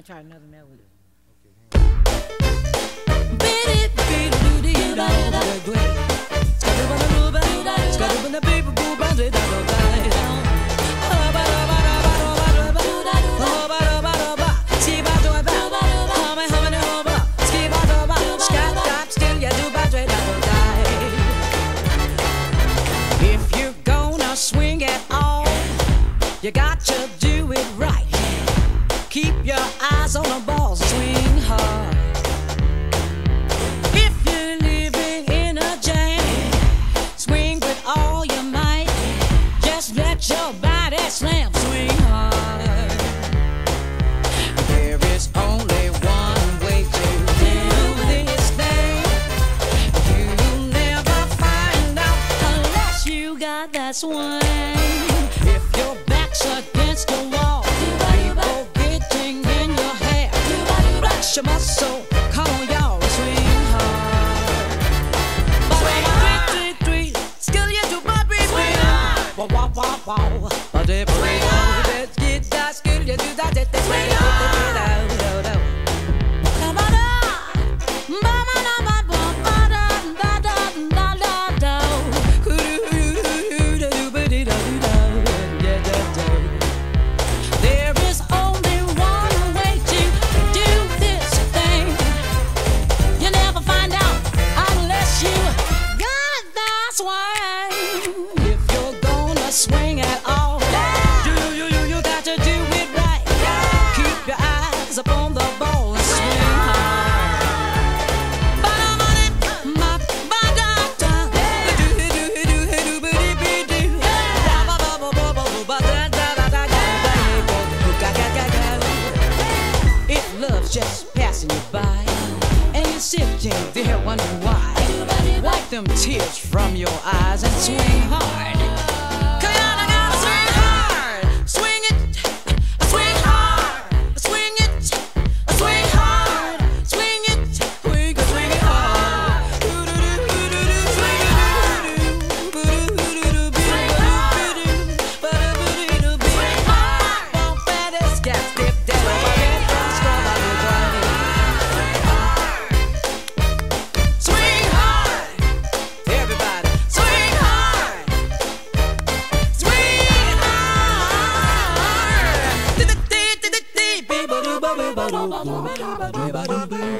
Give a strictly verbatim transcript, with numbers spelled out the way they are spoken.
Try another melody. If you're gonna swing at all, you got to do it right. Keep your eyes on the ball, swing hard. If you're living in a jam, swing with all your might. Just let your body slam, swing hard. There is only one way to do this thing. You'll never find out unless you got that swing. If your back's against the wall, people getting in your hair, flex your muscle, come on y'all, swing hard. Swing three, three, three, skill you do my breathe, swing hard. Wow, wow, wow, wow, but if we let's get that skill you do that, that swing hard. Come on up, mama, mama, mama, da da da da da. There is only one way to do this thing. You never find out unless you got that swing. If you're gonna swing at all, you, you, you, you got to do it right. Keep your eyes upon the ball and swing hard. If love's just passing you by and you're sitting there wondering why, wipe them tears from your eyes and swing hard. Come on, I gotta swing hard. Swing it, swing hard. Swing it, swing hard. Swing it, we can swing it hard. Swing hard. Won't let us get stiff down. Swing hard, everybody. Swing hard, swing hard.